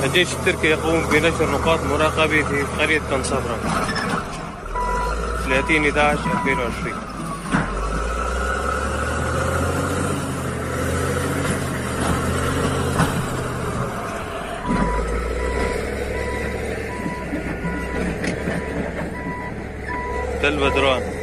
الجيش التركي يقوم بنشر نقاط مراقبة في قرية كنصبرة 30/11/2020. تل بدران.